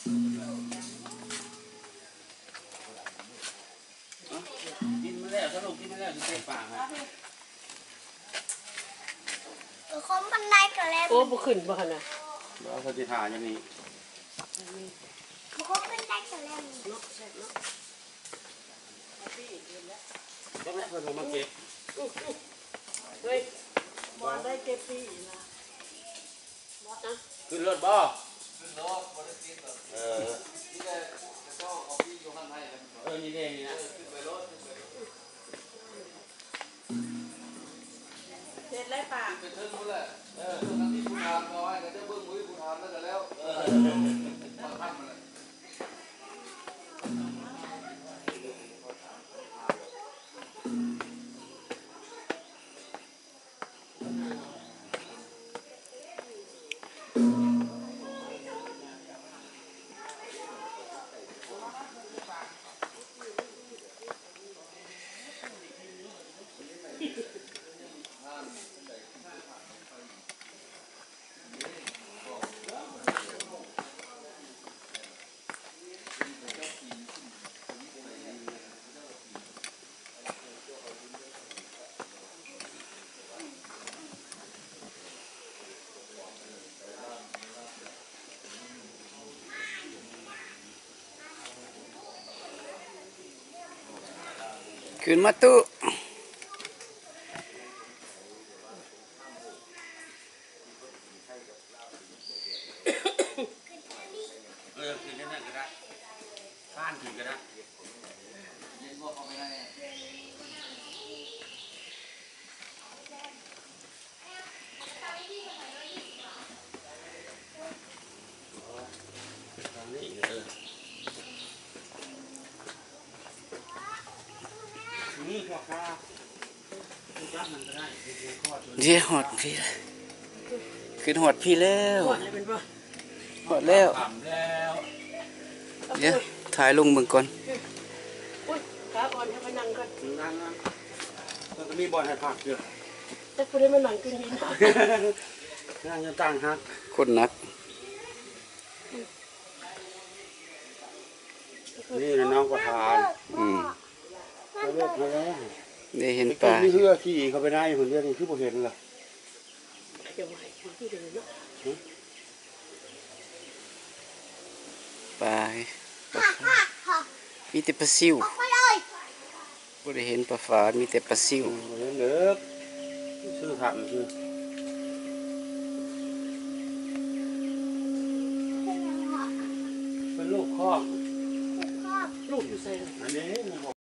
กินมาแล้วสรุปกินมาแล้วจะเตะปากฮะคมบันไดกันแล้วโอ้บุขึ้นบ่ขนาดเราสติฐานอย่างนี้คมบันไดกันแล้วต้องให้เพื่อนผมมาเก็บเฮ้ยบอลได้เก็บปีนะขึ้นรถบ่ขึ้นรถบริษัทแบบนี่แหละเจ้าของพี่อยู่ข้างในนี่เองนี่นะขึ้นไปรถเด็ดไรป่าเป็นเชิงนู้นแหละตรงนั้นที่คุณทานเอาไว้กับเจ้าเบิ้งมือคุณทานแล้วกันแล้วมาทำอะไรขึ้นมาตู้ขึ้นนั่นก็ได้ข้านขึ้นก็ได้เย็นบอกเขาไม่ได้นี่ข้อข้าจับมันก็ได้เดี๋ยวหอดพี่ขึ้นหอดพี่แล้วหอดเลยเป็นป่ะหอดแล้วทำแล้วเดี๋ยวถ่ายลงเบิ่งก่อนอุ้ยขาบอลให้มานั่งก่อนนั่งมันก็มีบอลให้พักอยู่แต่พอได้มานั่งกินหินนั่งจะตั้งฮักคนนักนี่น้องประธานเลือกมาแล้วได้เห็นปลามีเรือขี่เขาไปได้คนเดียวนี่คือผมเห็นเหรอปลามีแต่ปลาซิวบ่ได้เห็นปลาฝามีแต่ปลาซิวเลิกซื้อถังคือเป็นลูกคอกลูกอยู่ใส่อันนี้